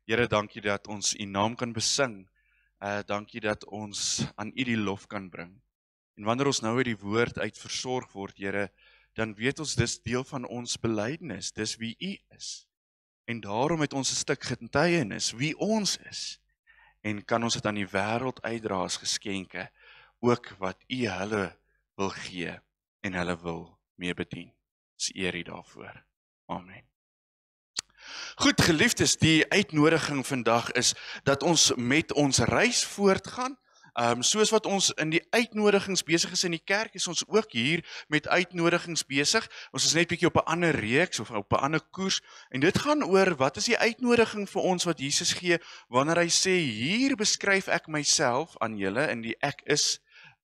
Here, dankie dat ons U naam kan besing. Dankie dat ons aan U die lof kan bring. En wanneer ons nou uit die woord uit versorg word, Here, dan weet ons dis deel van ons belydenis, dis wie U is. En daarom het ons 'n stuk getuienis wie ons is. En kan ons dit aan die wêreld uitdra as geskenke, ook wat U hulle wil gee en hulle wil mee bedien. Dis eer U daarvoor. Amen. Goed, geliefdes, die uitnodiging vandag is dat ons met ons reis voortgaan. Soos wat ons in die uitnodigings besig is in die kerk, is ons ook hier met uitnodigings besig. Ons is net bietjie op 'n ander reeks of op 'n ander koers. En dit gaan oor wat is die uitnodiging vir ons wat Jesus gee wanneer hy sê hier beskryf ek myself aan julle in die ek is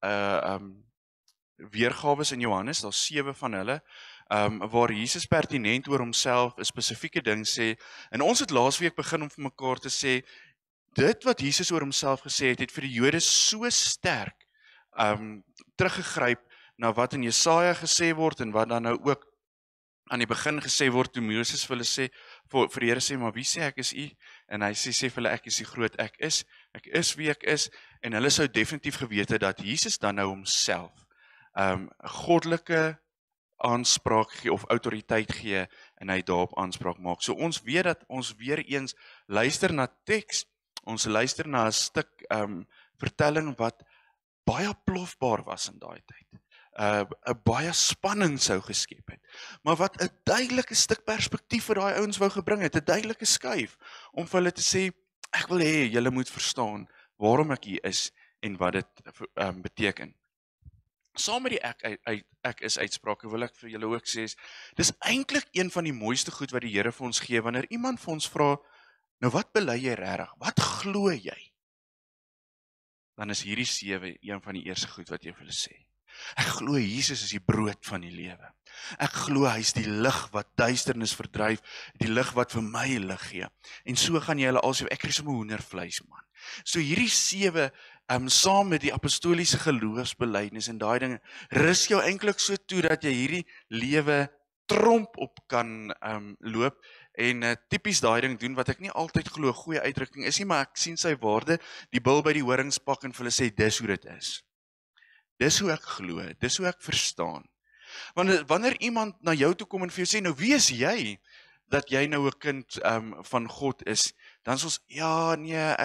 weergawes in Johannes, daar's 7 van hulle. Waar Jesus pertinent oor homself 'n spesifieke ding sê, en ons het laasweek begin om vir mekaar te sê, dit wat Jesus oor homself gesê het, het vir die Jode so sterk teruggegryp na wat in Jesaja gesê word, en wat dan nou ook aan die begin gesê word, toe Moses vir hulle sê, vir die Here sê, maar wie sê ek is U? En hy sê vir hulle, ek is die groot ek is wie ek is, en hulle sou definitief geweet het, dat Jesus dan nou homself goddelike aanspraak gee of autoriteit gee en hy daarop aanspraak maak. So ons weet dat ons weer eens luister na teks, ons luister na 'n stuk vertelling wat baie plofbaar was in daai tyd. 'n Baie spanning sou geskep het, maar wat 'n duidelike stuk perspektief vir daai ouens wou gebring het, 'n duidelike skuif om vir hulle te sê, ek wil hê julle moet verstaan waarom ek hier is en wat dit beteken. Saam met die ek is uitsprake wil ek vir julle ook sê, dis eintlik een van die mooiste goed wat die Here vir ons gee, wanneer iemand vir ons vra, nou wat bely jy regtig? Wat glo jy? Dan is hierdie 7 een van die eerste goed wat jy vir hulle sê. Ek glo Jesus is die brood van die lewe. Ek glo hy is die lig wat duisternis verdryf, die lig wat vir my lig gee. En so gaan jy hulle alsy, ek kry sommer hoendervleis man. So hierdie 7 saam met die apostoliese geloofsbelydenis en daai dinge, rus jou eintlik so toe dat jy hierdie lewe tromp op kan loop en tipies daai ding doen wat ek nie altyd glo 'n goeie uitdrukking is nie, maar ek sien sy waarde, die bil by die horings pak en vir hulle sê dis hoe dit is. Dis hoe ek glo, dis hoe ek verstaan. Wanneer iemand na jou toe kom en vir jou sê, nou wie is jy dat jy nou 'n kind van God is, dan is ons, ja, nee,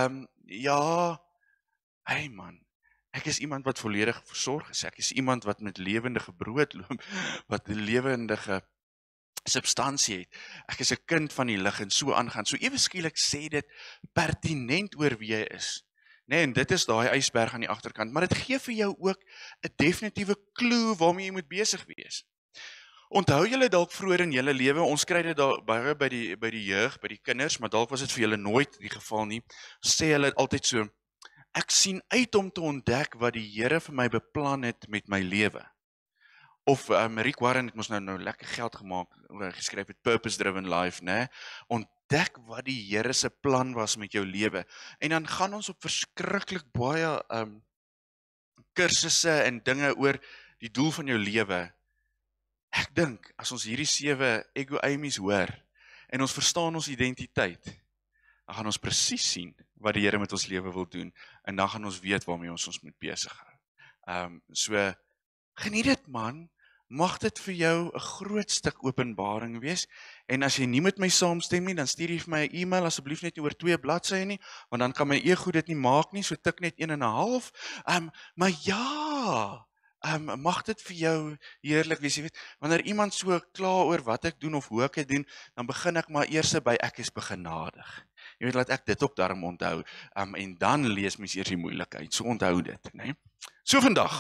hey man, ek is iemand wat volledig versorg is, ek is iemand wat met lewendige brood loop, wat 'n lewendige substansie het, ek is 'n kind van die lig en so aangaan, so ewe skielik sê dit pertinent oor wie jy is. Nee, en dit is daai ysberg aan die agterkant, maar dit gee vir jou ook 'n definitiewe klou waarmee jy moet besig wees. Onthou julle dalk vroeër in julle lewe, ons kry dit daar baie by die jeug, by die kinders, maar dalk was dit vir julle nooit die geval nie, sê hulle altyd so, ek sien uit om te ontdek wat die Here vir my beplan het met my lewe. Of Rick Warren het mos nou lekker geld gemaak, geskryf het Purpose Driven Life, né? Ontdek wat die Here se plan was met jou lewe. En dan gaan ons op verskriklik baie kursusse en dinge oor die doel van jou lewe. Ek dink as ons hierdie 7 ego aimies hoor en ons verstaan ons identiteit, dan gaan ons presies sien wat die Here met ons lewe wil doen en dan gaan ons weet waarmee ons moet besig hou. So geniet dit man. Mag dit vir jou 'n groot stuk openbaring wees, en as jy nie met my saamstem nie, dan stuur jy vir my 'n e-mail, asseblief net nie oor 2 bladsye nie, want dan kan my ego dit nie maak nie, so tik net 1 en 'n half, maar ja, mag dit vir jou heerlik wees, jy weet, wanneer iemand so kla oor wat ek doen of hoe ek dit doen, dan begin ek maar eers by ek is begenadig. Jy weet, laat ek dit ook daarom onthou, en dan lees mens eers die moeilikheid, so onthou dit, né? So vandag,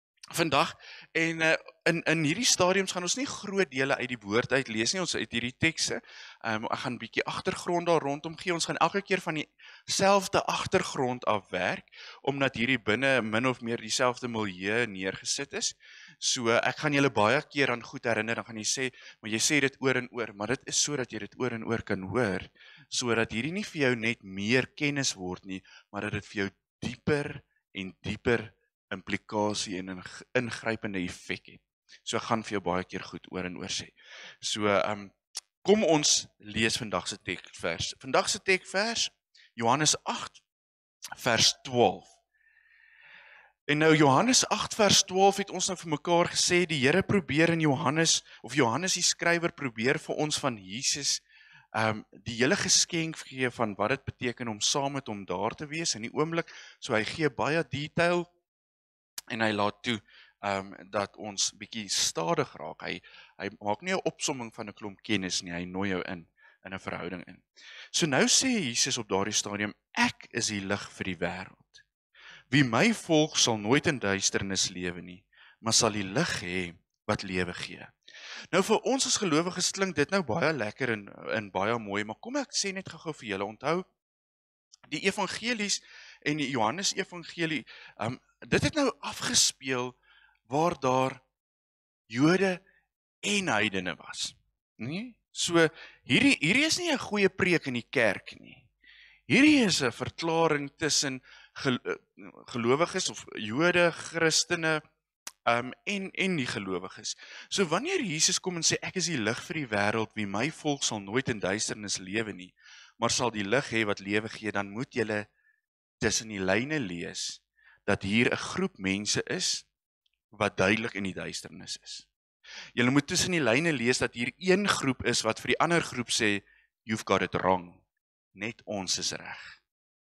en in hierdie stadiums gaan ons nie groot dele uit die woord uit lees nie, ons uit hierdie tekste, ek gaan 'n bietjie agtergrond daar rondom gee, ons gaan elke keer van dieselfde agtergrond afwerk, omdat hierdie binne min of meer dieselfde milieu neergesit is, so ek gaan julle baie keer aan goed herinner, dan gaan jy sê, maar jy sê dit oor en oor, maar dit is so dat jy dit oor en oor kan hoor, so dat hierdie nie vir jou net meer kennis word nie, maar dat dit vir jou dieper en dieper implikasie en 'n ingrypende effek het. So ek gaan vir jou baie keer goed oor en oor sê. So Kom ons lees vandag se teksvers. Vandag se teksvers, Johannes 8, vers 12. En nou Johannes 8 vers 12 het ons nou vir mekaar gesê, die Here probeer in Johannes, of Johannes die skrywer probeer vir ons van Jesus, die hele geskenk gee van wat dit beteken om saam met hom daar te wees in die oomblik, so hy gee baie detail, en hy laat toe, dat ons bietjie stadig raak, hy maak nie 'n opsomming van 'n klomp kennis nie, hy nooi jou in 'n verhouding in. So nou sê Jesus op daardie stadium, ek is die lig vir die wêreld. Wie my volg sal nooit in duisternis lewe nie, maar sal die lig hê wat lewe gee. Nou vir ons as gelowiges klink dit nou baie lekker en baie mooi, maar kom ek sê net gou-gou vir julle, onthou, die evangelies en die Johannes evangelie, dit het nou afgespeel waar daar Jode en heidene was. Nee? So hierdie is nie 'n goeie preek in die kerk nie. Hierdie is 'n verklaring tussen gelowiges of Jode, Christene en die gelowiges. So wanneer Jesus kom en sê ek is die lig vir die wêreld, wie my volg sal nooit in duisternis lewe nie, maar sal die lig hê wat lewe gee, dan moet julle tussen die lyne lees dat hier 'n groep mense is wat duidelik in die duisternis is. Julle moet tussen die lyne lees dat hier een groep is wat vir die ander groep sê, you've got it wrong. Net ons is reg.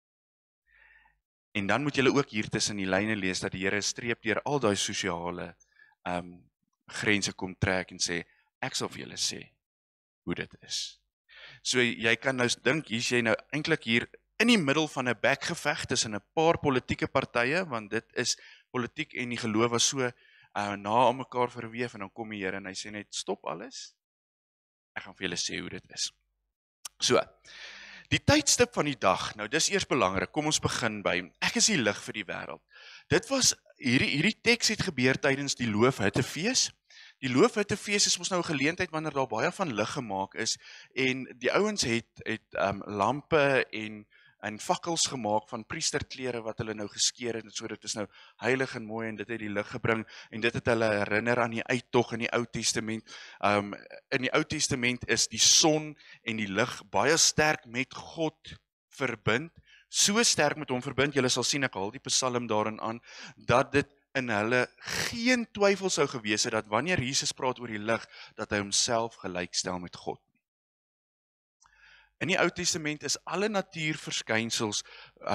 En dan moet julle ook hier tussen die lyne lees dat die Here streep deur al daai sosiale grense kom trek en sê, ek sal vir julle sê hoe dit is. So jy kan nou dink, hier's jy nou eintlik hier in die middel van 'n bekgeveg tussen 'n paar politieke partye, want dit is politiek en die geloof was so na aan mekaar verweef, en dan kom die Here en hy sê net, stop alles, ek gaan vir julle sê hoe dit is. So, die tydstip van die dag, nou dis eers belangrik, kom ons begin by, ek is die lig vir die wêreld. Dit was, hierdie teks het gebeur tydens die Loofhuttefees. Die Loofhuttefees is mos nou 'n geleentheid wanneer daar baie van lig gemaak is, en die ouens het lampe en fakkels gemaak van priesterklere wat hulle nou geskeur het, so dit is nou heilig en mooi, en dit het die lig gebring, en dit het hulle herinner aan die uittog in die Ou Testament. In die Ou Testament is die son en die lig baie sterk met God verbind, so sterk met hom verbind, julle sal sien, ek haal die Psalm daarin aan, dat dit in hulle geen twyfel sou gewees het, dat wanneer Jesus praat oor die lig, dat hy homself gelykstel met God. In die Ou Testament is alle natuurverskynsels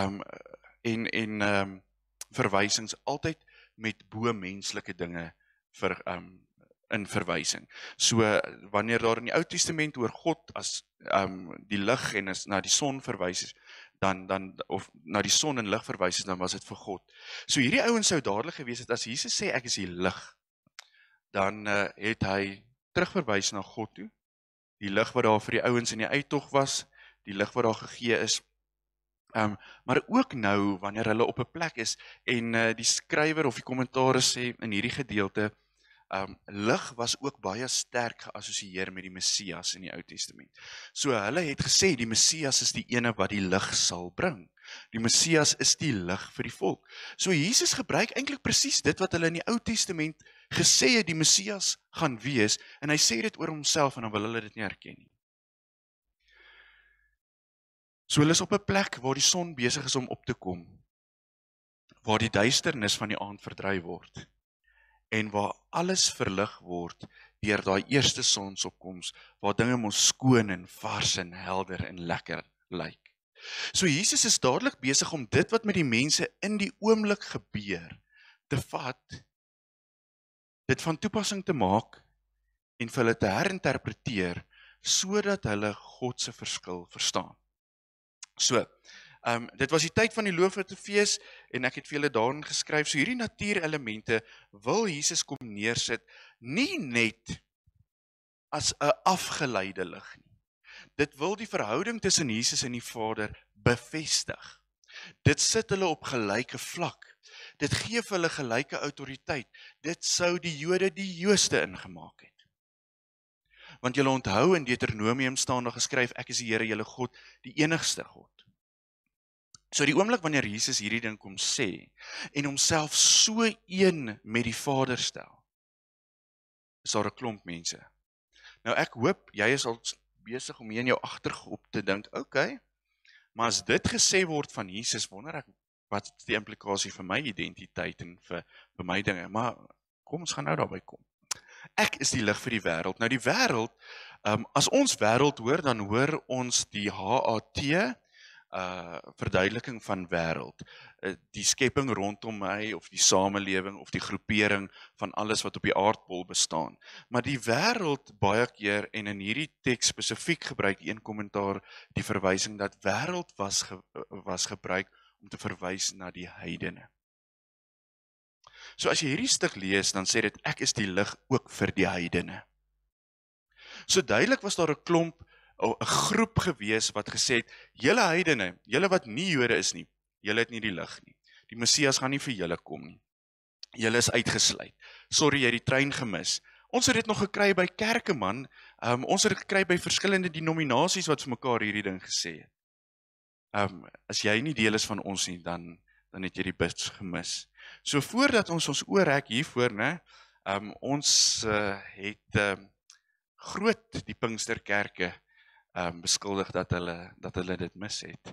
en verwysings altyd met bo-menslike dinge in verwysing. So wanneer daar in die Ou Testament oor God as die lig en as na die son verwys is, dan of na die son en lig verwys is, dan was dit vir God. So hierdie ouens sou dadelik gewees het, as Jesus sê ek is die lig, dan het hy terugverwys na God toe, die lig wat daar vir die ouens in die uittog was, die lig wat daar gegee is, maar ook nou, wanneer hulle op 'n plek is, en die skrywer of die kommentaris sê in hierdie gedeelte, lig was ook baie sterk geassosieer met die Messias in die Ou Testament. So hulle het gesê, die Messias is die ene wat die lig sal bring. Die Messias is die lig vir die volk. So Jesus gebruik eintlik presies dit wat hulle in die Ou Testament gesê het, die Messias gaan wees, en hy sê dit oor homself, en dan wil hulle dit nie erken nie. So hulle is op 'n plek waar die son besig is om op te kom, waar die duisternis van die aand verdryf word, en waar alles verlig word deur daai eerste sonsopkoms, waar dinge mos skoon en vars en helder en lekker lyk. So Jesus is dadelik besig om dit wat met die mense in die oomblik gebeur, te vat, dit van toepassing te maak, en vir hulle te herinterpreteer, sodat hulle God se verskil verstaan. So, dit was die tyd van die Loofhuttefees, en ek het vir julle daarin geskryf, so hierdie natuurelemente wil Jesus kom neersit, nie net as 'n afgeleide lig nie. Dit wil die verhouding tussen Jesus en die Vader bevestig. Dit sit hulle op gelyke vlak. Dit gee vir hulle gelyke autoriteit. Dit sou die Jode die Jooste ingemaak het. Want julle onthou, in Deuteronomium staan daar geskryf, ek is die Here julle God, die enigste God. So die oomblik wanneer Jesus hierdie ding kom sê, en homself so een met die Vader stel, is daar 'n klomp mense. Nou ek hoop, jy is al besig om hier in jou agterkop te dink, okay, maar as dit gesê word van Jesus, wonder ek, wat is die implikasie vir my identiteit en vir my dinge, maar kom, ons gaan nou daarby kom. Ek is die lig vir die wêreld. Nou die wêreld, as ons wêreld hoor, dan hoor ons die HAT, verduideliking van wêreld. Die skepping rondom my, of die samelewing, of die groepering van alles wat op die aardbol bestaan. Maar die wêreld baie keer, en in hierdie teks spesifiek gebruik die een kommentaar die verwysing dat wêreld was gebruik om te verwys na die heidene. So as jy hierdie stuk lees, dan sê dit, ek is die lig ook vir die heidene. So duidelik was daar 'n klomp, 'n groep gewees wat gesê het, julle heidene, julle wat nie Jode is nie, julle het nie die lig nie. Die Messias gaan nie vir julle kom nie. Julle is uitgesluit. Sorry, jy het die trein gemis. Ons het dit nog gekry by kerke, man. Ons het dit gekry by verskillende denominasies wat vir mekaar hierdie ding gesê het. As jy nie deel is van ons nie, dan het jy die bus gemis. So voordat ons oorrek hiervoor, né, ons het groot die Pinksterkerke beskuldig dat hulle dit mis het.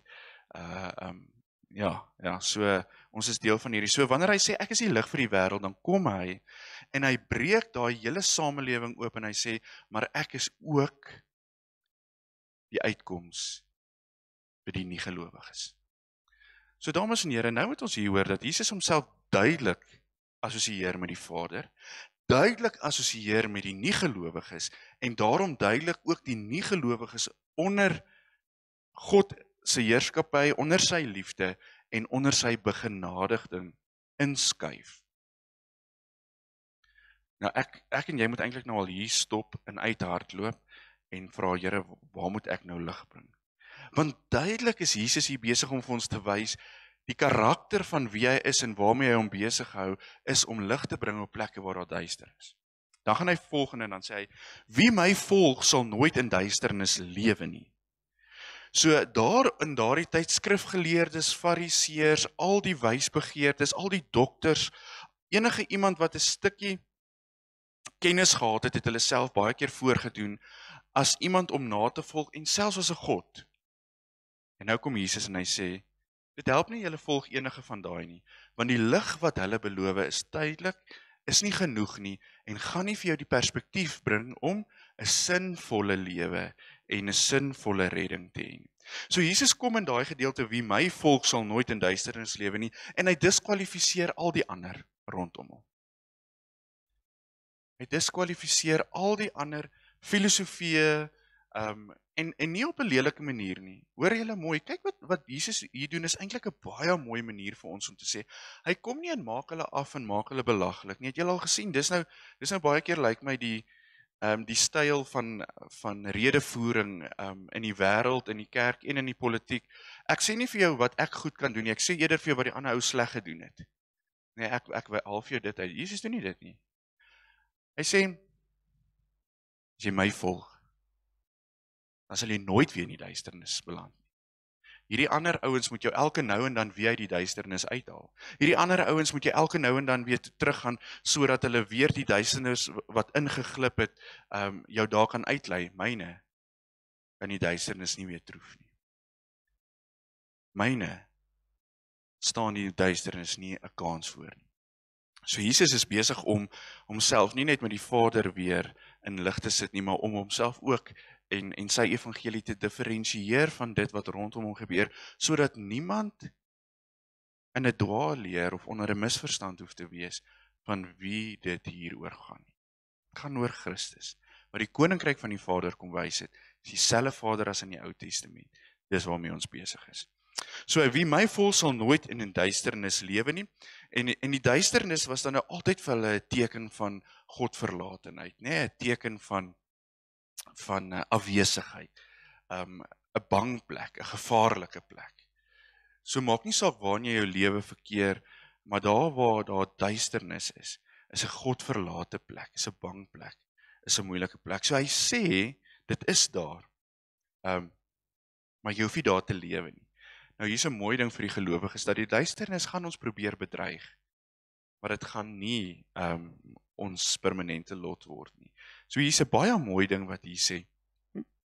Ja, so ons is deel van hierdie. So wanneer hy sê ek is die lig vir die wêreld, dan kom hy en hy breek daai hele samelewing oop en hy sê, maar ek is ook die uitkoms vir die nie-gelowiges. So dames en here, nou moet ons hier hoor dat Jesus homself duidelik assosieer met die Vader, duidelik assosieer met die nie-gelowiges en daarom duidelik ook die nie-gelowiges onder God se heerskappy, onder sy liefde en onder sy begenadiging inskuif. Nou ek en jy moet eintlik nou al hier stop en uithardloop en vra, Here, waar moet ek nou lig bring? Want duidelik is Jesus hier besig om vir ons te wys, die karakter van wie hy is en waarmee hy hom besig hou, is om lig te bring op plekke waar daar duister is. Dan gaan hy volgende en dan sê hy, wie my volg sal nooit in duisternis lewe nie. So daar in daardie tyd skrifgeleerdes, fariseërs, al die wysbegeerdes, al die dokters, enige iemand wat 'n stukkie kennis gehad het, het hulle self baie keer voorgedoen as iemand om na te volg en selfs as 'n god. En nou kom Jesus en hy sê, dit help nie julle volg enige van daai nie, want die lig wat hulle beloof is tydelik, is nie genoeg nie en gaan nie vir jou die perspektief bring om 'n sinvolle lewe en 'n sinvolle redding te hê. So Jesus kom in daai gedeelte, wie my volg sal nooit in duisternis lewe nie, en hy diskwalifiseer al die ander rondom hom. Hy diskwalifiseer al die ander filosofieë, en nie op 'n lelike manier nie. Hoor julle mooi, kyk wat Jesus hier doen is eintlik 'n baie mooi manier vir ons om te sê, hy kom nie en maak hulle af en maak hulle belaglik nie. Het julle al gesien, dis nou baie keer lyk my die styl van redevoering in die wêreld, in die kerk en in die politiek. Ek sê nie vir jou wat ek goed kan doen nie, ek sê eerder vir jou wat die ander ou sleg gedoen het. Nee, ek haal vir jou dit uit. Jesus doen nie dit nie. Hy sê, as jy my volg, dan sal jy nooit weer in die duisternis beland. Hierdie ander ouens moet jou elke nou en dan weer uit die duisternis uithaal. Hierdie ander ouens moet jy elke nou en dan weer teruggaan, sodat hulle weer die duisternis wat ingeglip het, jou daar kan uitlei. Myne kan die duisternis nie weer troef nie. Myne staan die duisternis nie 'n kans voor nie. So Jesus is besig om homself nie net met die Vader weer in lig te sit nie, maar om homself ook en sy evangelie te diferensieer van dit wat rondom hom gebeur, sodat niemand in 'n dwaalleer of onder 'n misverstand hoef te wees van wie dit hier oor gaan. Dit gaan oor Christus. Wat die koninkryk van die Vader kom wys het, is dieselfde Vader as in die Ou Testament. Dis waarmee ons besig is. So wie my volg sal nooit in 'n duisternis lewe nie. En die duisternis was dan nou altyd vir hulle 'n teken van Godverlatenheid, nê, 'n teken van afwesigheid, 'n bang plek, 'n gevaarlike plek. So maak nie saak waar jy jou lewe verkeer, maar daar waar daar duisternis is 'n Godverlate plek, is 'n bang plek, is 'n moeilike plek. So hy sê, dit is daar, maar jy hoef nie daar te lewe nie. Nou hier's 'n mooi ding vir die gelowiges, dat die duisternis gaan ons probeer bedreig, maar dit gaan nie ons permanente lot word nie. So hier's 'n baie mooi ding wat hier sê.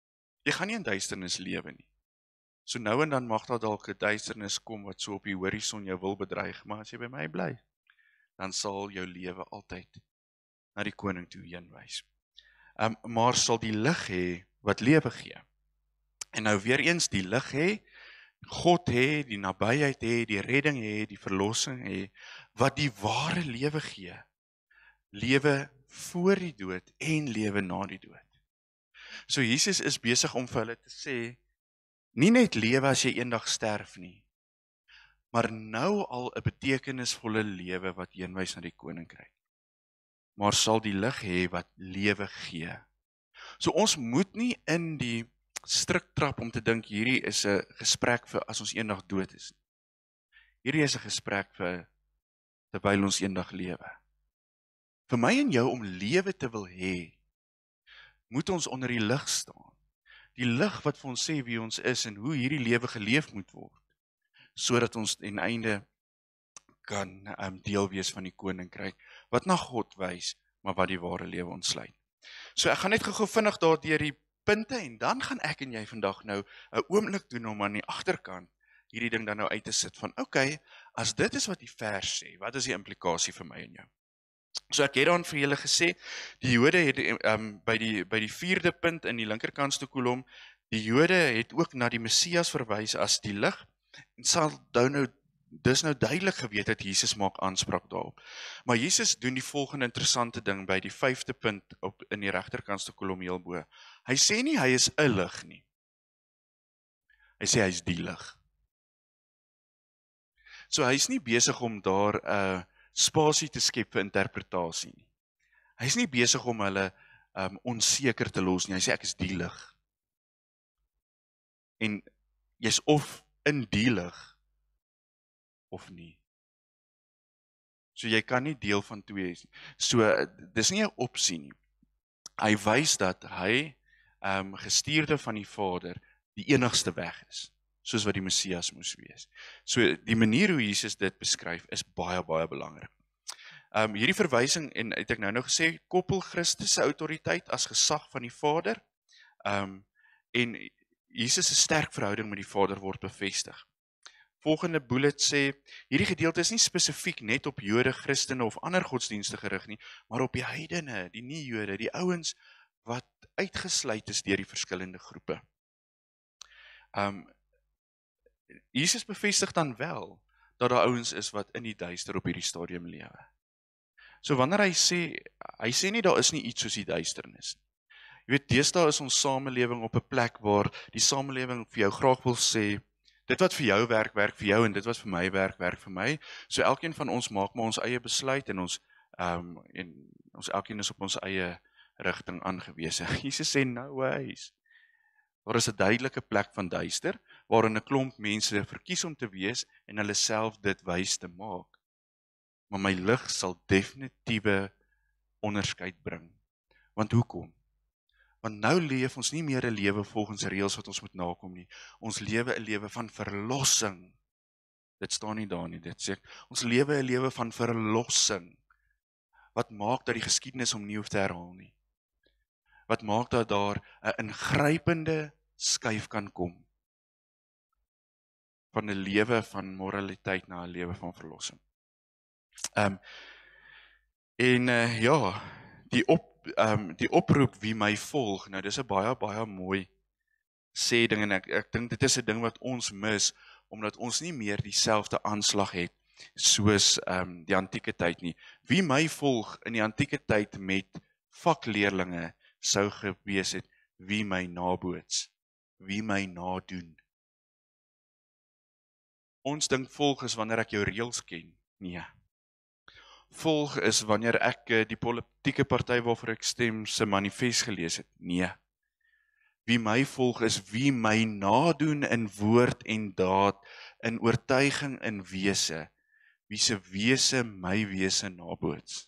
Jy gaan nie in duisternis lewe nie. So nou en dan mag daar dalk 'n duisternis kom wat so op die horison jou wil bedreig, maar as jy by my bly, dan sal jou lewe altyd na die koning toe heen wys. Maar sal die lig hê wat lewe gee. En nou weer eens die lig hê, God hê, die nabyheid hê, die redding hê, die verlossing hê, wat die ware lewe gee. Lewe voor die dood en lewe na die dood. So Jesus is besig om vir hulle te sê, nie net lewe as jy eendag sterf nie, maar nou al 'n betekenisvolle lewe wat heenwys na die koninkryk. Maar sal die lig hê wat lewe gee. So ons moet nie in die strik trap om te dink hierdie is 'n gesprek vir as ons eendag dood is. Hierdie is 'n gesprek vir terwyl ons eendag lewe. Vir my en jou om lewe te wil hê, moet ons onder die lig staan. Die lig wat vir ons sê wie ons is en hoe hierdie lewe geleef moet word, sodat ons ten einde kan deel wees van die koninkryk, wat na God wys, maar wat die ware lewe ontsluit. So ek gaan net gou vinnig daar deur die punte en dan gaan ek en jy vandag nou 'n oomblik doen om aan die agterkant hierdie ding dan nou uit te sit van okay, as dit is wat die vers sê, wat is die implikasie vir my en jou? So ek het dan vir julle gesê, die Jode het by die 4de punt in die linkerkantste kolom, die Jode het ook na die Messias verwys as die lig en sal dis nou duidelik geweet dat Jesus maak aanspraak daarop. Maar Jesus doen die volgende interessante ding by die 5de punt in die regterkantste kolom heel bo. Hy sê nie hy is 'n lig nie. Hy sê hy is die lig. So hy is nie besig om daar 'n spasie te skep vir interpretasie nie. Hy is nie besig om hulle onseker te los nie. Hy sê ek is die lig. En jy's of in die lig of nie. So jy kan nie deel van twee wees nie. So dis nie 'n opsie nie. Hy wys dat hy gestuurde van die Vader die enigste weg is, soos wat die Messias moes wees. So die manier hoe Jesus dit beskryf is baie baie belangrik. Hierdie verwysing en het ek nou gesê koppel Christus se autoriteit as gesag van die Vader. En Jesus se sterk verhouding met die Vader word bevestig. Volgende bullet sê, hierdie gedeelte is nie spesifiek net op Jode, Christene of ander godsdienste gerig nie, maar op die heidene, die nie-Jode, die ouens wat uitgesluit is deur die verskillende groepe. Jesus bevestig dan wel dat daar ouens is wat in die duister op hierdie stadium lewe. So wanneer hy sê nie daar is nie iets soos die duisternis. Jy weet, deesdae is ons samelewing op 'n plek waar die samelewing vir jou graag wil sê, dit wat vir jou werk, werk vir jou en dit wat vir my werk, werk vir my. So elkeen van ons maak maar ons eie besluit en ons elkeen is op ons eie rigting aangewese. Jesus sê no ways. Daar is 'n duidelike plek van duister waarin 'n klomp mense verkies om te wees en hulle self dit wys te maak. Maar my lig sal definitiewe onderskeid bring. Want hoekom? Want nou leef ons nie meer 'n lewe volgens reëls wat ons moet nakom nie. Ons lewe 'n lewe van verlossing. Dit staan nie daar nie, dit sê ons lewe 'n lewe van verlossing. Wat maak dat die geskiedenis hom nie hoef te herhaal nie. Wat maak dat daar 'n ingrypende skuif kan kom van 'n lewe van moraliteit na 'n lewe van verlossing. Die oproep wie my volg, nou dis 'n baie mooi sê ding en ek dink dit is 'n ding wat ons mis omdat ons nie meer dieselfde aanslag het soos die antieke tyd nie. Wie my volg in die antieke tyd met vakleerlinge sou gewees het, wie my naboots, wie my nadoen. Ons dink volg is wanneer ek jou reëls ken. Nee. Volg is wanneer ek die politieke party waarvoor ek stem se manifest gelees het. Nee. Wie my volg is wie my nadoen in woord en daad, in oortuiging en wese, wie se wese my wese naboots.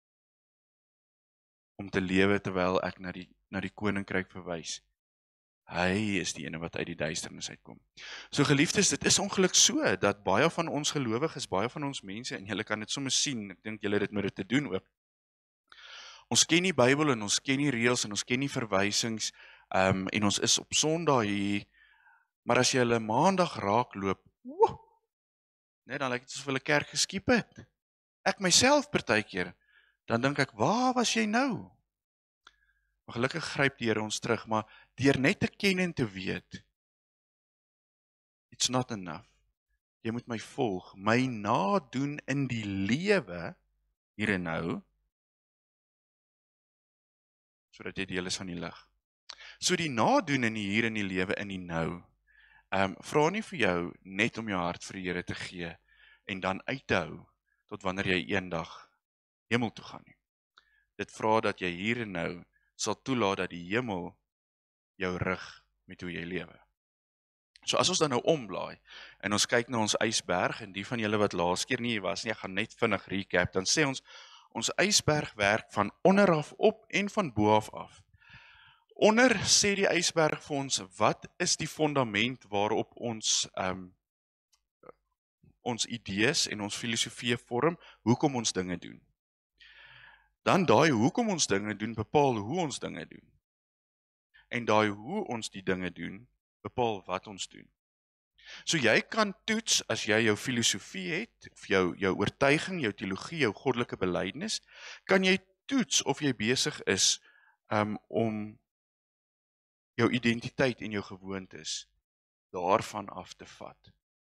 Om te lewe terwyl ek na die koninkryk verwys. Hy is die ene wat uit die duisternis uitkom. So geliefdes, dit is ongelukkig so, dat baie van ons gelowiges, baie van ons mense, en julle kan dit sommer sien, ek dink julle het dit met dit te doen ook. Ons ken die Bybel en ons ken die reëls en ons ken die verwysings, En ons is op Sondag hier, maar as jy hulle Maandag raakloop, dan lyk dit asof hulle kerk geskiep het. Ek myself partykeer, dan dink ek, waar was jy nou? Maar gelukkig gryp die Here ons terug, maar deur net te ken en te weet, it's not enough. Jy moet my volg, my nadoen in die lewe, hier en nou, sodat jy deel is van die lig. So die nadoen in die hier en die lewe in die nou, vra nie vir jou net om jou hart vir die Here te gee, en dan uit te hou, tot wanneer jy eendag hemel toe gaan nie. Dit vra dat jy hier en nou sal toelaat dat die hemel jou rig met hoe jy lewe. So as ons dan nou omblaai, en ons kyk na ons ysberg, en die van julle wat laas keer nie hier was nie, ek gaan net vinnig recap, dan sê ons ysberg werk van onderaf op en van boaf af. Onder sê die ysberg vir ons, wat is die fondament waarop ons idees en ons filosofie vorm, hoekom ons dinge doen. Dan daai hoekom ons dinge doen, bepaal hoe ons dinge doen. En daai hoe ons die dinge doen, bepaal wat ons doen. So jy kan toets, as jy jou filosofie het, of jou oortuiging, jou teologie, jou goddelike belydenis, kan jy toets of jy besig is om jou identiteit en jou gewoontes daarvan af te vat.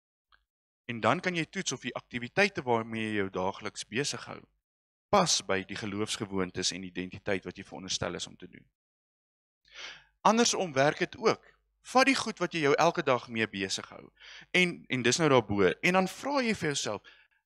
En dan kan jy toets of die aktiwiteite waarmee jy jou daagliks besig hou, pas by die geloofsgewoontes en identiteit wat jy veronderstel is om te doen. Andersom werk dit ook. Vat die goed wat jy jou elke dag mee besig hou, en dis nou daarbo, en dan vra jy vir jouself,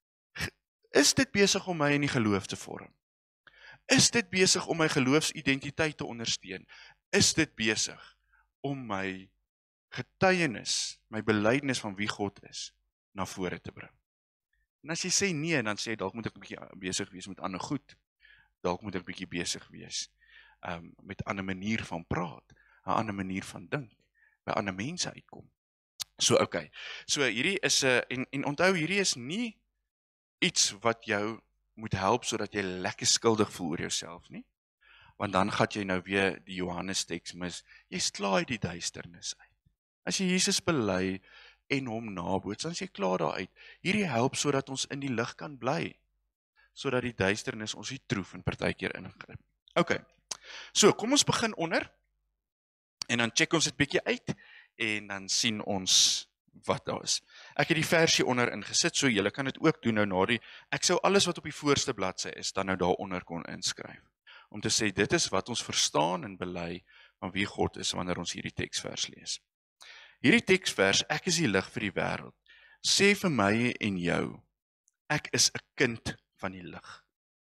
is dit besig om my in die geloof te vorm? Is dit besig om my geloofsidentiteit te ondersteun? Is dit besig om my getuienis, my belydenis van wie God is, na vore te bring? En as jy sê nee, dan sê jy, dalk moet ek 'n bietjie besig wees met ander goed. Dalk moet ek 'n bietjie besig wees met 'n ander manier van praat, 'n ander manier van dink, by ander mense uitkom. So okay. So hierdie is en onthou, hierdie is nie iets wat jou moet help sodat jy lekker skuldig voel oor jouself nie. Want dan gaan jy nou weer die Johannes teks mis. Jy slaai die duisternis uit. As jy Jesus bely en hom naboots, dan is jy klaar daaruit. Hierdie help sodat ons in die lig kan bly, sodat die duisternis ons nie troef en partykeer ingryp. Okay. So kom ons begin onder, en dan check ons dit bietjie uit, en dan sien ons wat daar is. Ek het die versie onder ingesit, so julle kan dit ook doen nou na die, ek sou alles wat op die voorste bladsy is, dan nou daaronder kon inskryf, om te sê, dit is wat ons verstaan en bely van wie God is, wanneer ons hierdie teksvers lees. Hierdie teksvers, ek is die lig vir die wêreld, sê vir my en jou, ek is 'n kind van die lig.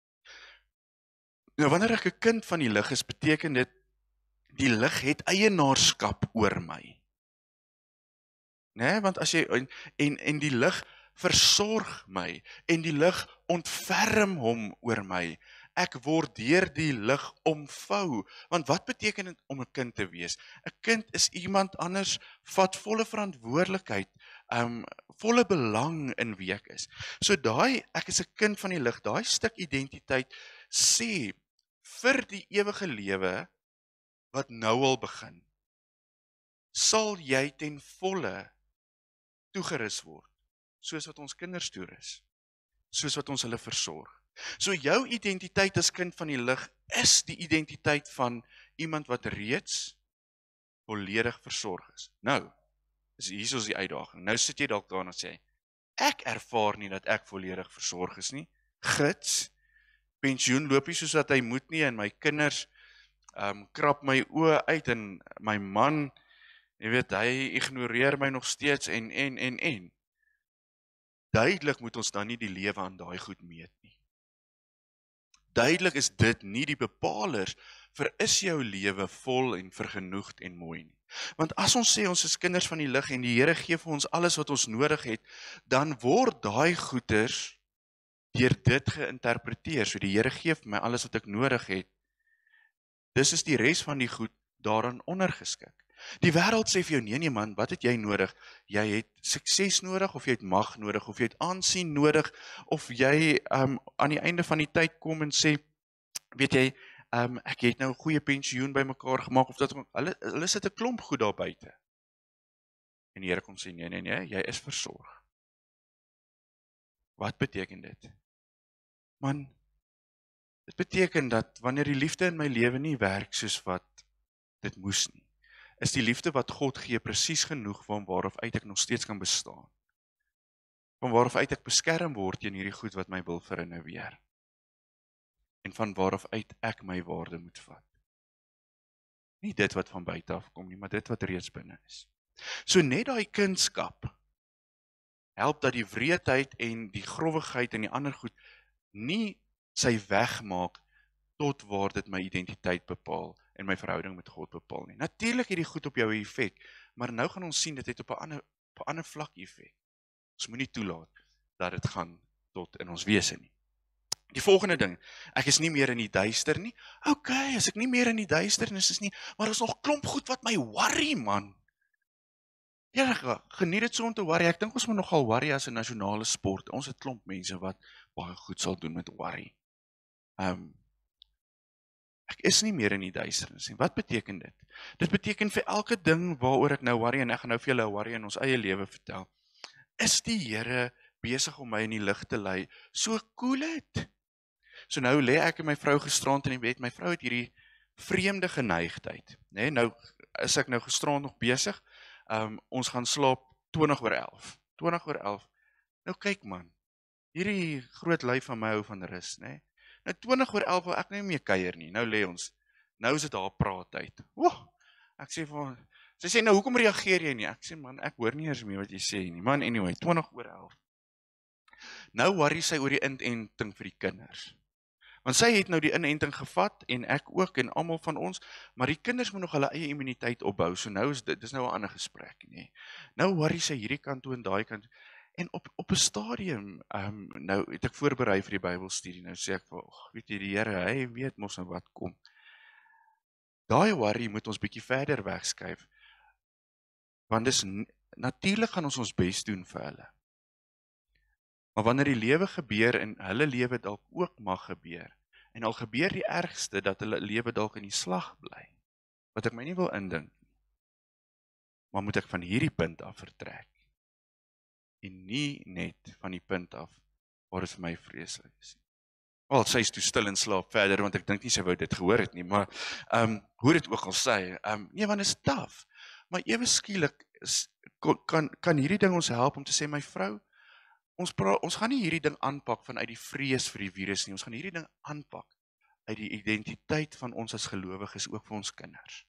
Nou, wanneer ek 'n kind van die lig is, beteken dit, die lig het eienaarskap oor my. Nee, want as jy, en die lig versorg my, en die lig ontferm hom oor my. Ek word deur die lig omvou. Want wat beteken dit om 'n kind te wees? 'n Kind is iemand anders, vat volle verantwoordelikheid, volle belang in wie ek is. So daai, ek is 'n kind van die lig, daai stuk identiteit sê, vir die ewige lewe, wat nou al begin, sal jy ten volle toegerus word, soos wat ons kinders toerus, soos wat ons hulle versorg. So jou identiteit as kind van die lig is die identiteit van iemand wat reeds volledig versorg is. Nou, hier is die uitdaging. Nou sit jy dalk daar en sê, ek ervaar nie dat ek volledig versorg is nie. Gits, pensioen loop nie soos wat hy moet nie, en my kinders krap my oë uit, en my man, jy weet, hy ignoreer my nog steeds, en. Duidelik moet ons dan nie die lewe aan daai goed meet nie. Duidelik is dit nie die bepalers vir is jou lewe vol en vergenoegd en mooi nie. Want as ons sê ons is kinders van die lig en die Here gee vir ons alles wat ons nodig het, dan word daai goeders deur dit geïnterpreteer. So die Here gee vir my alles wat ek nodig het. Dis is die res van die goed daaraan ondergeskik. Die wêreld sê vir jou, nee man, wat het jy nodig? Jy het sukses nodig, of jy het mag nodig, of jy het aansien nodig, of jy aan die einde van die tyd kom en sê, weet jy, ek het nou 'n goeie pensioen bymekaar gemaak of dat hulle sit 'n klomp goed daar buite. En die Here kom sê nee, jy is versorg. Wat beteken dit? Man, dit beteken dat wanneer die liefde in my lewe nie werk soos wat dit moes nie, is die liefde wat God gee presies genoeg van waarof uit ek nog steeds kan bestaan. Van waarof uit ek beskerm word teen hierdie goed wat my wil verinhou weer. En van waarof uit ek my waarde moet vat. Nie dit wat van buite af kom nie, maar dit wat reeds binne is. So net daai kunskap help dat die wreedheid en die growwigheid en die ander goed nie sy weg maak tot waar dit my identiteit bepaal en my verhouding met God bepaal nie. Natuurlik het die goed op jou 'n effek, maar nou gaan ons sien dit het op 'n ander vlak effek. Ons moenie toelaat dat dit gaan tot in ons wese nie. Die volgende ding, ek is nie meer in die duister nie. Okay, as ek nie meer in die duisternis is nie, maar ons nog klomp goed wat my worry, man. Ja, geniet dit so om te worry. Ek dink ons moet nogal worry as 'n nasionale sport. Ons het klomp mense wat baie goed sal doen met worry. Ek is nie meer in die duisternis nie. Wat beteken dit? Dit beteken vir elke ding waaroor ek nou worry en ek gaan nou vir julle 'n worry in ons eie lewe vertel. Is die Here besig om my in die lig te lei? So cool het. So nou lê ek en my vrou gisterand in die bed. My vrou het hierdie vreemde geneigtheid, né? Nou is ek nou gisterand nog besig. Ons gaan slaap 20:11. 20:11. Nou kyk man, hierdie groot lyf van my hou van rus, né? Nou 20:11 wil ek nie meer kuier nie. Nou lê ons. Nou is dit haar praattyd. Ek sê vir haar, sy sê nou hoekom reageer jy nie? Ek sê man, ek hoor nie eers meer wat jy sê nie. Man, anyway, 20:11. Nou worry sy oor die inenting vir die kinders. Want sy het nou die inenting gevat en ek ook en almal van ons, maar die kinders moet nog hulle eie immuniteit opbou. So nou is dit, dis nou 'n ander gesprek, nee. Nou worry sy hierdie kant toe en daai kant. En op 'n stadium, nou het ek voorberei vir die Bybelstudie. Nou sê ek, weet jy, die Here, hy weet mos nou wat kom. Daai worry moet ons bietjie verder wegskuif. Want dis natuurlik gaan ons bes doen vir hulle. Maar wanneer die lewe gebeur en hulle lewe dalk ook mag gebeur, en al gebeur die ergste dat hulle lewe dalk in die slag bly, wat ek my nie wil indink nie, maar moet ek van hierdie punt af vertrek, en nie net van die punt af waar dit vir my vreeslik is. Wel, sy is toe stil en slaap verder, want ek dink nie sy wou dit gehoor het nie, maar hoe dit ook al sê, nee, want is taaf, maar ewe skielik kan hierdie ding ons help om te sê, my vrou, ons gaan nie hierdie ding aanpak vanuit die vrees vir die virus nie, ons gaan hierdie ding aanpak uit die identiteit van ons as gelowiges, ook vir ons kinders.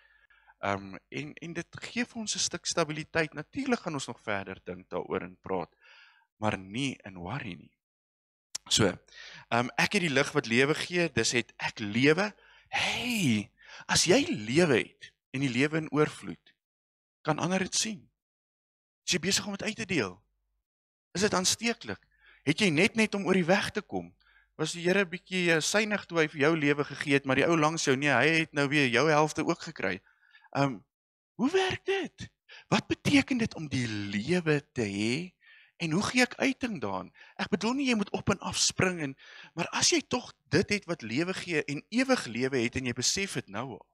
En dit gee vir ons 'n stuk stabiliteit. Natuurlik gaan ons nog verder dink daaroor en praat, maar nie in worry nie. So, ek het die lig wat lewe gee, dis het ek lewe. Hey, as jy lewe het en die lewe in oorvloed, kan ander dit sien. Is jy besig om dit uit te deel? Is dit aansteeklik? Het jy net om oor die weg te kom? Was die Here bietjie synig toe hy vir jou lewe gegee het, maar die ou langs jou, nee, hy het nou weer jou helfte ook gekry. Hoe werk dit? Wat beteken dit om die lewe te hê? En hoe gee ek uiting daaraan? Ek bedoel nie jy moet op en af spring, maar as jy tog dit het wat lewe gee en ewig lewe het en jy besef dit nou al.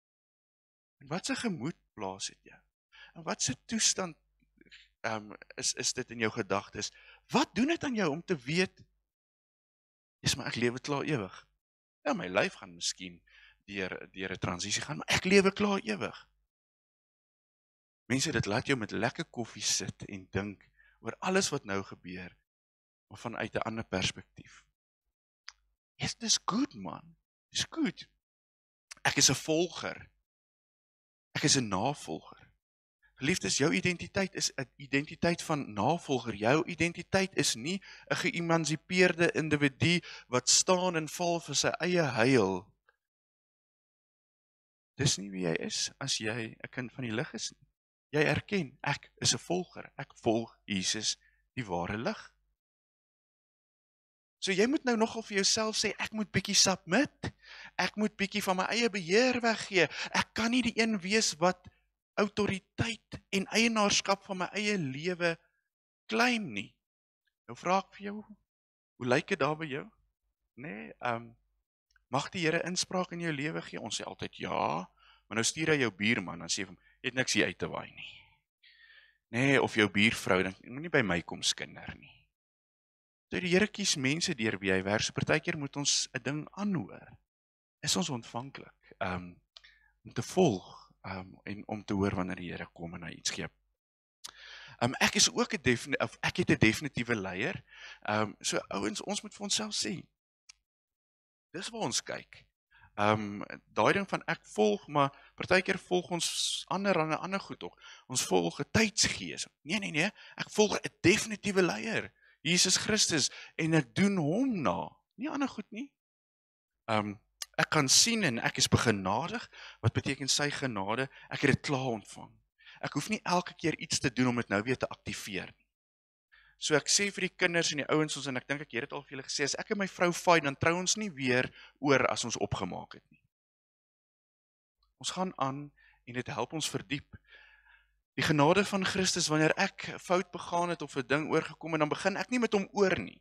En wat 'n gemoed plaas het jy? En wat 'n toestand is dit in jou gedagtes? Wat doen dit aan jou om te weet, maar ek lewe klaar ewig? Ja, my lyf gaan miskien deur 'n transisie gaan, maar ek lewe klaar ewig. Mense, dit laat jou met lekker koffie sit en dink oor alles wat nou gebeur, maar vanuit 'n ander perspektief. Yes, dis goed man, dis goed. Ek is 'n volger. Ek is 'n navolger. Geliefdes, jou identiteit is 'n identiteit van navolger. Jou identiteit is nie 'n geëmansipeerde individu wat staan en val vir sy eie heil. Dis nie wie jy is as jy 'n kind van die lig is nie. Jy erken, ek is 'n volger. Ek volg Jesus, die ware lig. So jy moet nou nogal vir jouself sê, ek moet bietjie submit. Ek moet bietjie van my eie beheer weggee. Ek kan nie die een wees wat autoriteit en eienaarskap van my eie lewe claim nie. Nou vra ek vir jou, hoe lyk dit daar by jou? Nee, Mag die Here inspraak in jou lewe gee? Ons sê altyd ja, maar nou stuur hy jou buurman en sê vir hom, jy het niks hier uit te waai nie. Nee, of jou buurvrou, dan moenie by my kom skinder nie. So die Here kies mense deur wie hy werk. So partykeer moet ons 'n ding aanhoor. Is ons ontvanklik om te volg en om te hoor wanneer die Here kom en hy iets gee. Ek is ook ek het 'n definitiewe leier. So ouens, ons moet vir onsself sê, dis waar ons kyk. Daai ding van ek volg, maar partykeer volg ons ander goed ook. Ons volg 'n tydsgees. Nee, ek volg 'n definitiewe leier, Jesus Christus, en ek doen hom na. Nie ander goed nie. Ek kan sien en ek is begenadig. Wat beteken sy genade? Ek het dit klaar ontvang. Ek hoef nie elke keer iets te doen om dit nou weer te aktiveer nie. So ek sê vir die kinders en die ouens en ek dink ek het dit al vir julle gesê, as ek en my vrou fight, dan trou ons nie weer oor as ons opgemaak het nie. Ons gaan aan en dit help ons verdiep. Die genade van Christus, wanneer ek fout begaan het of 'n ding oorgekom en dan begin ek nie met hom oor nie.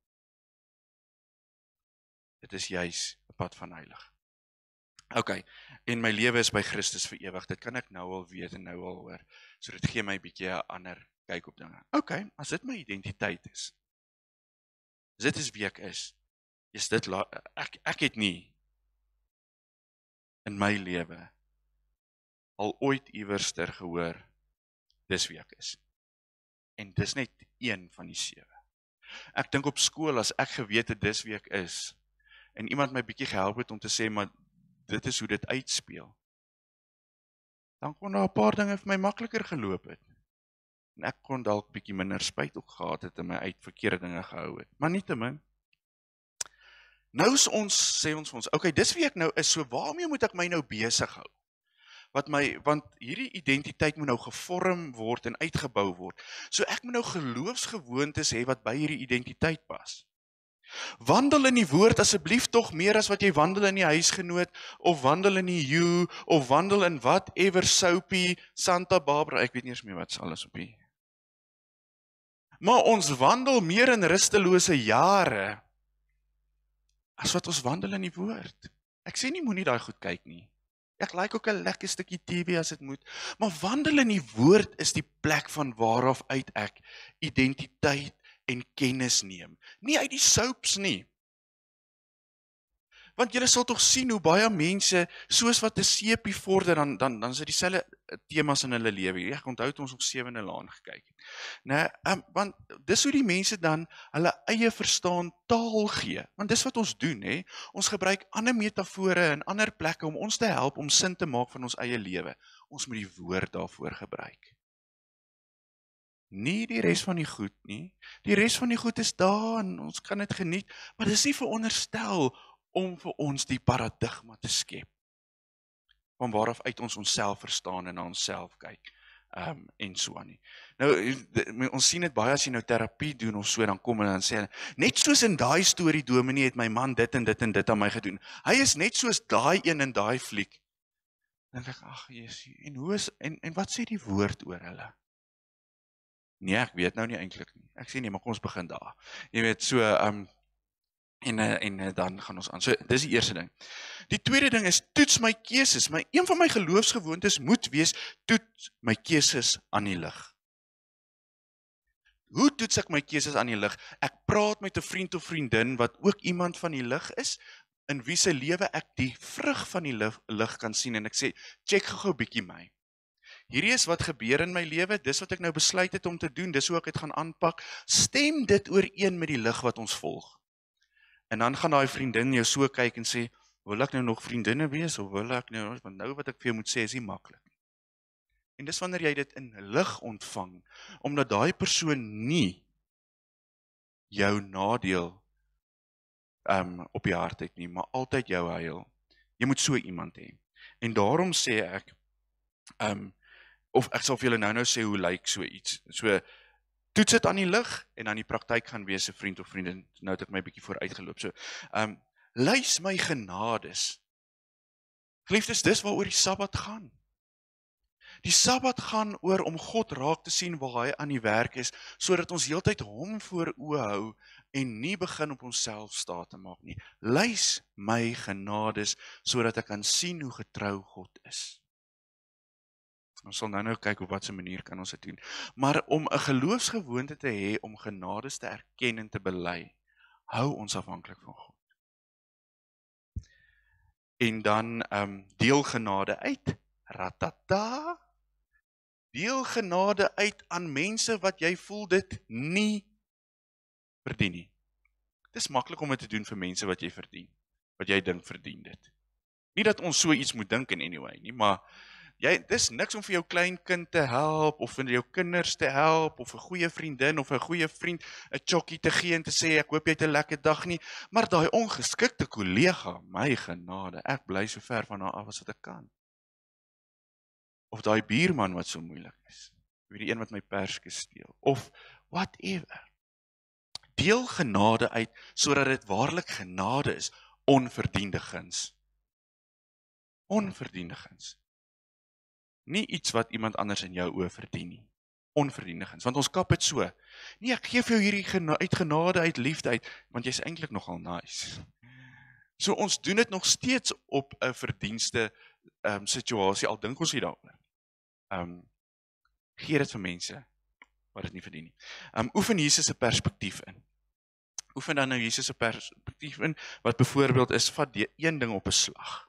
Dit is juis 'n pad van heilig. Okay, en my lewe is by Christus vir ewig. Dit kan ek nou al weet en nou al hoor. So dit gee my 'n bietjie 'n ander kyk op dinge. Okay, as dit my identiteit is. As dit is wie ek is dit ek het nie in my lewe al ooit iewerster gehoor dis wie ek is. En dis net een van die 7. Ek dink op skool as ek geweet het dis wie ek is en iemand my bietjie gehelp het om te sê maar dit is hoe dit uitspeel. Dan kon daar 'n paar dinge vir my makliker geloop het. En ek kon dalk bietjie minder spyt ook gehad het en my uit verkeerde dinge gehou het. Maar nietemin. Nou is sê ons vir ons, okay, dis wie ek nou is, so waarmee moet ek my nou besig hou? Want hierdie identiteit moet nou gevorm word en uitgebou word. So ek moet nou geloofsgewoontes hê wat by hierdie identiteit pas. Wandel in die woord asseblief tog meer as wat jy wandel in die huisgenoot, of wandel in die U, of wandel in whatever Soapie, Santa Barbara, ek weet nie eens meer wat alles op die. Maar ons wandel meer in rustelose jare, as wat ons wandel in die woord. Ek sê nie moenie daai goed kyk nie. Ek like ook 'n lekker stukkie TV as dit moet, maar wandel in die woord is die plek van waaraf uit ek identiteit en kennis neem. Nie uit die soaps nie. Want julle sal tog sien hoe baie mense, soos wat 'n seepie vorder, dan is dit dieselfde temas in hulle lewe. Ek onthou toe ons op 7de laan gekyk het. Nee, want dis hoe die mense dan hulle eie verstaan taal gee. Want dis wat ons doen, hè. Ons gebruik ander metafore in ander plekke om ons te help om sin te maak van ons eie lewe. Ons moet die woord daarvoor gebruik. Nie die res van die goed nie. Die res van die goed is daar en ons kan dit geniet, maar dis nie veronderstel om vir ons die paradigma te skep. Van waaraf uit ons onsself verstaan en na onsself kyk. En so aan nie. Nou, ons sien dit baie as jy nou terapie doen of so, dan kom en dan sê hulle, net soos in daai storie dominee het my man dit en dit en dit aan my gedoen. Hy is net soos daai een in daai fliek. Dan dink ek, ag Jesus, en wat sê die woord oor hulle? Nee, ek weet nou nie eintlik nie. Ek sê nee, maar kom ons begin daar. Jy weet, so, en dan gaan ons aan. So, dis die eerste ding. Die tweede ding is, toets my keuses. Een van my geloofsgewoontes moet wees, toets my keuses aan die lig. Hoe toets ek my keuses aan die lig? Ek praat met 'n vriend of vriendin, wat ook iemand van die lig is, in wie se lewe ek die vrug van die lig kan sien, en ek sê, check gou 'n bietjie my. Hierdie is wat gebeur in my lewe, dis wat ek nou besluit het om te doen, dis hoe ek dit gaan aanpak. Stem dit ooreen met die lig wat ons volg. En dan gaan daai vriendin jou so kyk en sê, wil ek nou nog vriendinne wees, of wil ek nou, want nou wat ek vir jou moet sê is nie maklik. En dis wanneer jy dit in lig ontvang, omdat daai persoon nie jou nadeel op die hart het nie, maar altyd jou heil. Jy moet so iemand hê. En daarom sê ek, of ek sal vir julle nou sê hoe lyk so iets. So, toets dit aan die lig, en aan die praktyk gaan wees 'n vriend of vriendin. Nou het ek my bietjie vooruitgeloop. So, lys my genades. Geliefdes, dis waaroor die Sabbat gaan. Die Sabbat gaan oor om God raak te sien waar hy aan die werk is, sodat ons heeltyd hom voor oë hou en nie begin op onsself staat te maak nie. Lys my genades sodat ek kan sien hoe getrou God is. Ons sal nou kyk op watter manier kan ons dit doen. Maar om 'n geloofsgewoonte te hê om genades te erken en te bely, hou ons afhanklik van God. En dan deel genade uit. Ratata. Deel genade uit aan mense wat jy voel dit nie verdien nie. Dit is maklik om dit te doen vir mense wat jy verdien, wat jy dink verdien dit. Nie dat ons so iets moet dink in anyway nie, maar dis niks om vir jou klein kind te help, of vir jou kinders te help, of 'n goeie vriendin, of 'n goeie vriend 'n chokkie te gee en te sê, ek hoop jy het 'n lekker dag nie, maar daai ongeskikte kollega, my genade, ek bly so ver van haar af as wat ek kan. Of daai buurman wat so moeilik is, wie die een wat my perske steel, of whatever. Deel genade uit, sodat dit waarlik genade is, onverdiende guns. Onverdiende guns. Nie iets wat iemand anders in jou oë verdien nie. Onverdiende guns, want ons kap het so. Nee, ek gee vir jou hierdie uit genade, uit liefde uit, want jy's eintlik nogal nice. So ons doen dit nog steeds op 'n verdienste situasie, al dink ons nie daaroor. Gee dit vir mense wat dit nie verdien nie. Oefen Jesus se perspektief in. Oefen dan nou Jesus se perspektief in, wat byvoorbeeld is, vat een ding op 'n slag.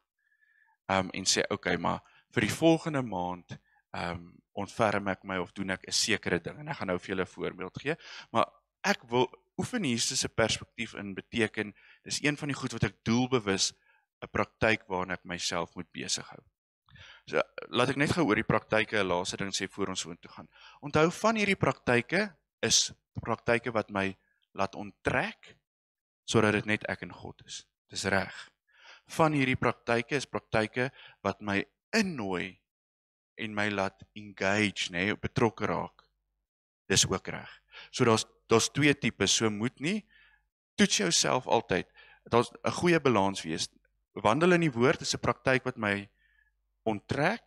En sê, okay, maar vir die volgende maand ontferm ek my of doen ek 'n sekere ding. En ek gaan nou vir julle 'n voorbeeld gee, maar ek wil oefen Jesus se perspektief in beteken, dis een van die goed wat ek doelbewus 'n praktyk waarna ek myself moet besig hou. So, laat ek net gou oor die praktyke 'n laaste ding sê voor ons soontoe gaan. Onthou, van hierdie praktyke is praktyke wat my laat onttrek, sodat dit net ek en God is. Dis reg. Van hierdie praktyke is praktyke wat my innooi en my laat engage, betrokke raak. Dis ook reg. So daar's twee tipes, so moet nie, toets jouself altyd. Daar's 'n goeie balans wees. Wandel in die woord is 'n praktyk wat my onttrek,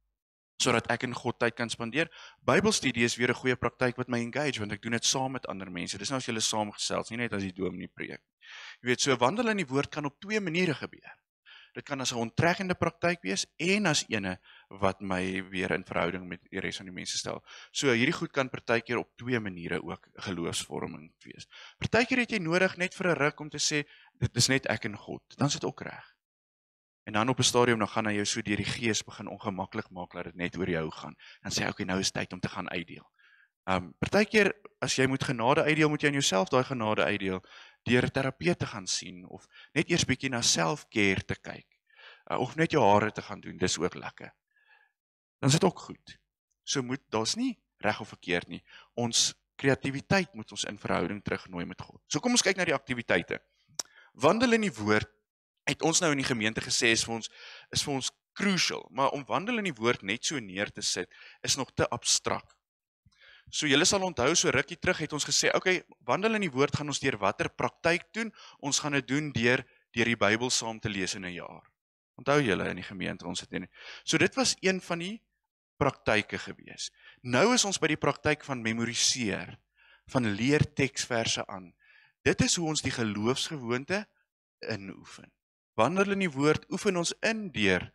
sodat ek en God tyd kan spandeer. Bybelstudie is weer 'n goeie praktyk wat my engage, want ek doen dit saam met ander mense. Dis nou as julle saamgesels, nie net as die dominee preek. Jy weet, so wandel in die woord kan op twee maniere gebeur. Dit kan as 'n onttrekkende praktyk wees en as ene wat my weer in verhouding met die res van die mense stel. So hierdie goed kan partykeer op twee maniere ook geloofsvorming wees. Partykeer het jy nodig net vir 'n ruk om te sê, dit is net ek en God. Dan is dit ook reg. En dan op 'n stadium dan gaan hy jou so deur die gees begin ongemaklik maak dat dit net oor jou gaan. Dan sê hy, okay, nou is tyd om te gaan uitdeel. Partykeer as jy moet genade uitdeel, moet jy aan jouself daai genade uitdeel deur 'n terapeut te gaan sien of net eers bietjie na self-care te kyk. Of net jou hare te gaan doen, dis ook lekker. Dan is dit ook goed. So daar's nie reg of verkeerd nie. Ons kreatiwiteit moet ons in verhouding terugnooi met God. So kom ons kyk na die aktiwiteite. Wandel in die woord, het ons nou in die gemeente gesê, is vir ons crucial, maar om wandel in die woord net so neer te sit, is nog te abstrakt. So julle sal onthou, so rukkie terug het ons gesê, okay, wandel in die woord gaan ons deur watter praktyk doen? Ons gaan dit doen deur die Bybel saam te lees in 'n jaar. Onthou julle in die gemeente, ons het so dit was een van die praktyke gewees. Nou is ons by die praktyk van memoriseer, van leer teksverse aan. Dit is hoe ons die geloofsgewoonte inoefen. Wandel in die woord, oefen ons in deur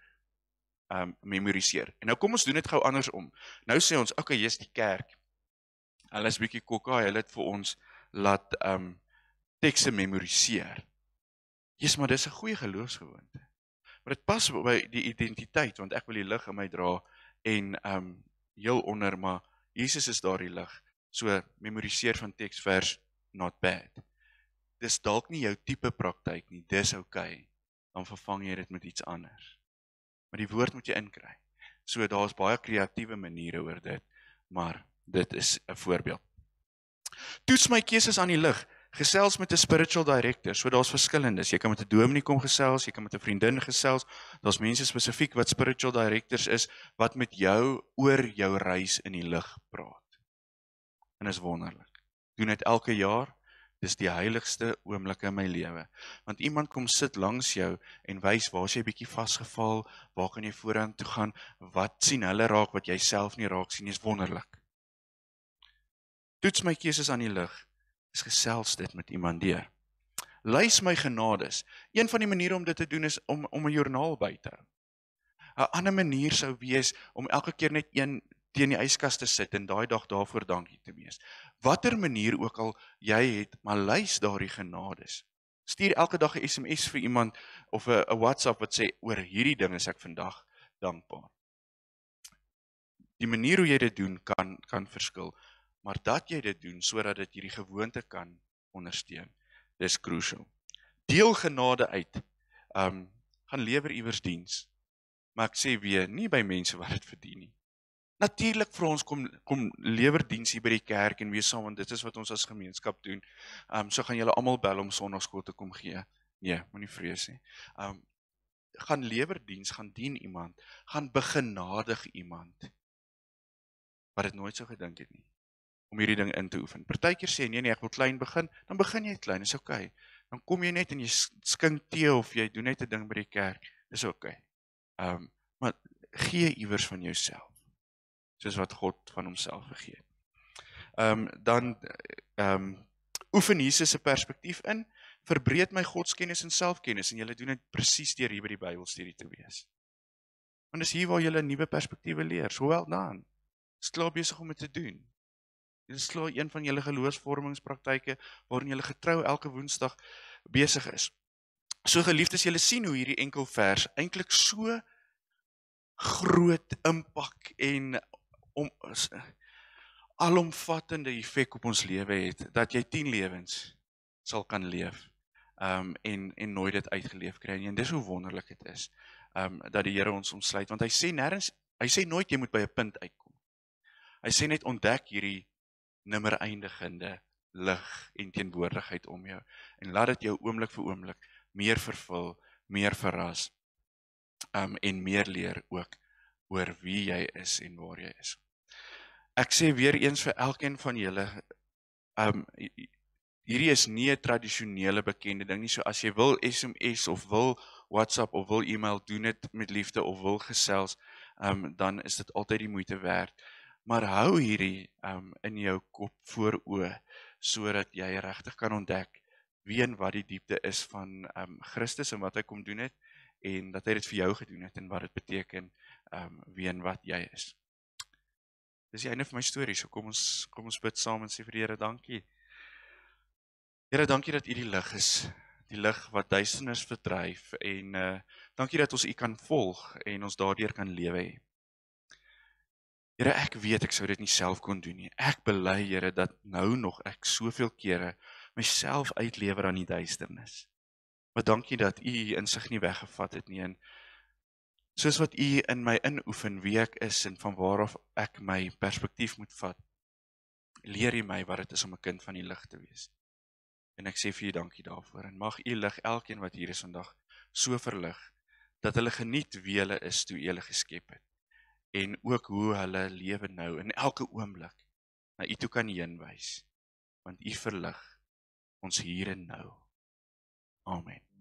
memoriseer. En nou kom ons doen dit gou andersom. Nou sê ons, okay, jy's die kerk. Hulle is bietjie kokkaai, hulle het vir ons laat tekste memoriseer. Jesus, maar dis 'n goeie geloofsgewoonte. Maar dit pas by die identiteit, want ek wil die lig in my dra en heel onder, maar Jesus is daar die lig. So memoriseer van teksvers, not bad. Dis dalk nie jou tipe praktyk nie, dis okay. Dan vervang jy dit met iets anders. Maar die woord moet jy inkry. So daar's baie kreatiewe maniere oor dit, maar dit is 'n voorbeeld. Toets my keuses aan die lig. Gesels met 'n spiritual director. So daar's verskillendes. Jy kan met 'n dominee kom gesels, jy kan met 'n vriendin gesels. Daar's mense spesifiek wat spiritual directors is wat met jou oor jou reis in die lig praat. En is wonderlik. Doen dit elke jaar. Dis die heiligste oomblikke in my lewe. Want iemand kom sit langs jou en wys waar jy bietjie vasgeval, waar kan jy vorentoe gaan, wat sien hulle raak wat jy self nie raak sien, is wonderlik. Toets my keuses aan die lig. is gesels dit met iemand deur. Lys my genades. Een van die maniere om dit te doen is om 'n joernaal by te hou. 'n Ander manier sou wees om elke keer net een teen die yskas te sit en daai dag daarvoor dankie te wees. Watter manier ook al jy het, maar lys daardie genades. Stuur elke dag 'n SMS vir iemand of 'n WhatsApp wat sê oor hierdie ding is ek vandag dankbaar. Die manier hoe jy dit doen kan verskil, maar dat jy dit doen sodat dit hierdie gewoonte kan ondersteun. Dis crucial. Deel genade uit. Gaan lewer iewers diens. Maar ek sê weer, nie by mense wat dit verdien nie. Natuurlik vir ons kom lewer diens hier by die kerk en wees saam, want dit is wat ons as gemeenskap doen. So gaan julle almal bel om Sondagskool te kom gee. Nee, moenie vrees nie. Gaan lewer diens, gaan dien iemand, gaan begenadig iemand wat dit nooit so gedink het nie, om hierdie ding in te oefen. Partykeer sê nee, ek wil klein begin, dan begin jy klein, is okay. Dan kom jy net en jy skink tee of jy doen net 'n ding by die kerk, is okay. Maar gee iewers van jouself, soos wat God van homself gegee het. Dan oefen Jesus se perspektief in, verbreed my godskennis en selfkennis, en julle doen dit presies deur hier by die Bybelstudie te wees. Want dis hier waar julle nuwe perspektiewe leer, so well done. Is klaar besig om dit te doen. Dit is klaar een van julle geloofsvormingspraktyke waarin julle getrou elke Woensdag besig is. So geliefdes, julle sien hoe hierdie enkel vers eintlik so groot impak en alomvattende effek op ons lewe het, dat jy 10 lewens sal kan leef en nooit dit uitgeleef kry. En dis hoe wonderlik dit is, dat die Here ons omsluit, want hy sê nooit jy moet by 'n punt uitkom. Hy sê net ontdek hierdie nimmer eindigende lig en teenwoordigheid om jou, en laat dit jou oomblik vir oomblik meer vervul, meer verras, en meer leer ook oor wie jy is en waar jy is. Ek sê weer eens vir elkeen van julle, hierdie is nie 'n tradisionele bekende ding nie, so as jy wil SMS of wil WhatsApp of wil e-mail, doen dit met liefde of wil gesels, dan is dit altyd die moeite werd. Maar hou hierdie in jou kop voor oë, sodat jy regtig kan ontdek wie en wat die diepte is van Christus en wat hy kom doen het, en dat hy dit vir jou gedoen het en wat dit beteken, wie en wat jy is. Dis die einde van my storie, so kom ons bid saam en sê vir die Here dankie. Here, dankie dat U die lig is, die lig wat duisternis verdryf, en dankie dat ons U kan volg en ons daardeur kan lewe. Here, ek weet ek sou dit nie self kon doen nie. Ek bely, Here, dat nou nog ek soveel kere myself uitlewer aan die duisternis. Maar dankie dat U insig nie weggevat het nie, en soos wat U in my inoefen wie ek is en van waaraf ek my perspektief moet vat, leer U my wat dit is om 'n kind van die lig te wees. En ek sê vir U dankie daarvoor, en mag U lig elkeen wat hier is vandag so verlig, dat hulle geniet wie hulle is toe U hulle geskep het, en ook hoe hulle lewe nou in elke oomblik na U toe kan heenwys, want U verlig ons hier en nou. Amen.